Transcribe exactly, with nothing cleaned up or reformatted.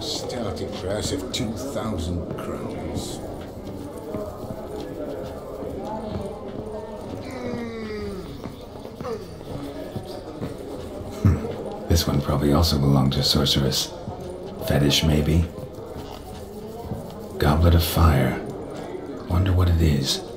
Starting price of two thousand crowns. This one probably also belonged to Sorceress. Fetish, maybe? Goblet of Fire. Wonder what it is.